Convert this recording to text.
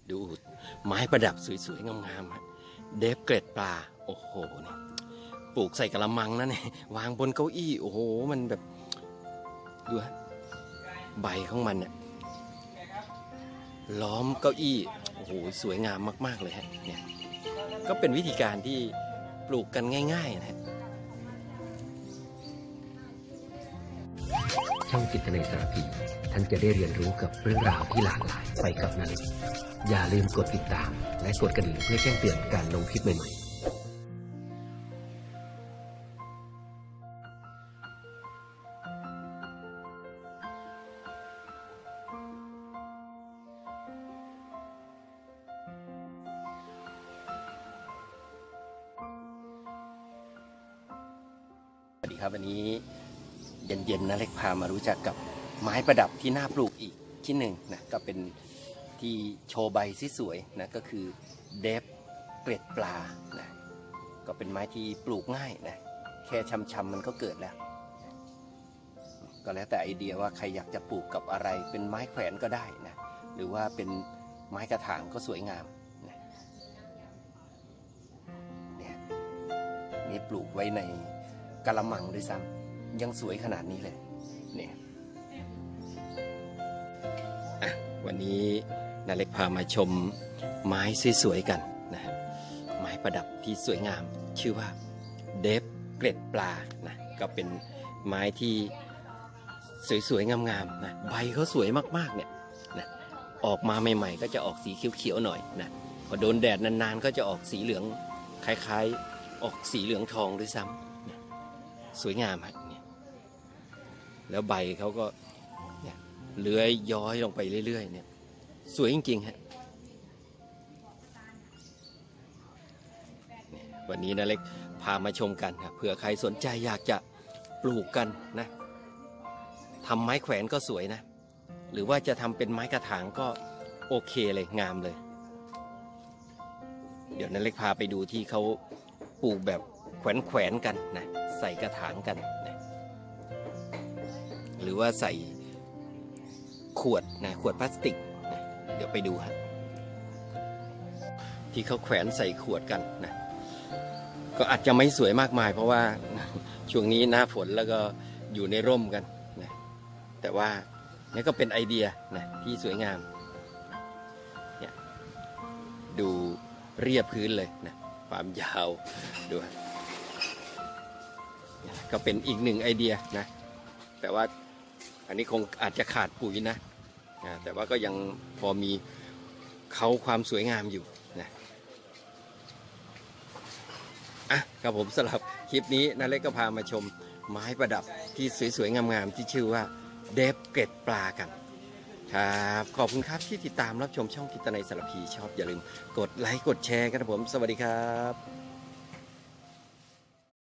ดูไม้ประดับสวยๆงามๆเดฟเกล็ดปลาโอ้โหเนี่ยปลูกใส่กระมังนะเนี่ยวางบนเก้าอี้โอ้โหมันแบบดูฮะใบของมันเนี่ยล้อมเก้าอี้โอ้โหสวยงามมากๆเลยฮะเนี่ยก็เป็นวิธีการที่ปลูกกันง่ายๆนะฮะช่องจิตในสารพีท่านจะได้เรียนรู้กับเรื่องราวที่หลากหลายไปกับนาเล็กอย่าลืมกดติดตามและกดกระดิ่งเพื่อแจ้งเตือนการลงคลิปใหม่ๆสวัสดีครับวันนี้เย็นๆนะเล็กพามารู้จักกับไม้ประดับที่น่าปลูกอีกชิ้นหนึ่งนะก็เป็นที่โชว์ใบสวยๆนะก็คือเดฟเกล็ดปลานะก็เป็นไม้ที่ปลูกง่ายนะแค่ชำๆมันก็เกิดแล้วก็แล้วแต่ไอเดียว่าใครอยากจะปลูกกับอะไรเป็นไม้แขวนก็ได้นะหรือว่าเป็นไม้กระถางก็สวยงามนะเนี่ยนี่ปลูกไว้ในกะละมังด้วยซ้ำยังสวยขนาดนี้เลยเนี่ยวันนี้นาเล็กพามาชมไม้สวยๆกันนะไม้ประดับที่สวยงามชื่อว่าเดฟเกล็ดปลานะก็เป็นไม้ที่สวยๆงามๆนะใบเขาสวยมากๆเนี่ยนะออกมาใหม่ๆก็จะออกสีเขียวๆหน่อยนะพอโดนแดดนานๆก็จะออกสีเหลืองคล้ายๆออกสีเหลืองทองด้วยซ้ำสวยงามฮะเนี่ยแล้วใบเขาก็เนี่ยเลื้อยย้อยลงไปเรื่อยๆเนี่ยสวยจริงๆฮะวันนี้นะเล็กพามาชมกันนะเผื่อใครสนใจอยากจะปลูกกันนะทำไม้แขวนก็สวยนะหรือว่าจะทำเป็นไม้กระถางก็โอเคเลยงามเลยเดี๋ยวนั้นเล็กพาไปดูที่เขาปลูกแบบแขวนกันนะใส่กระถางกันนะหรือว่าใส่ขวดนะขวดพลาสติกนะเดี๋ยวไปดูฮะที่เขาแขวนใส่ขวดกันนะก็อาจจะไม่สวยมากมายเพราะว่าช่วงนี้หน้าฝนแล้วก็อยู่ในร่มกันนะแต่ว่านี่ก็เป็นไอเดียนะที่สวยงามเนี่ยดูเรียบพื้นเลยนะความยาวดูก็เป็นอีกหนึ่งไอเดียนะแต่ว่าอันนี้คงอาจจะขาดปุ๋ยนะแต่ว่าก็ยังพอมีเขาความสวยงามอยู่นะครับผมสำหรับคลิปนี้นาเล็กก็พามาชมไม้ประดับที่สวยๆงามๆที่ชื่อว่าเดฟเกล็ดปลากันครับขอบคุณครับที่ติดตามรับชมช่องจิตในสารพีชอบอย่าลืมกดไลค์กดแชร์กันนะผมสวัสดีครับ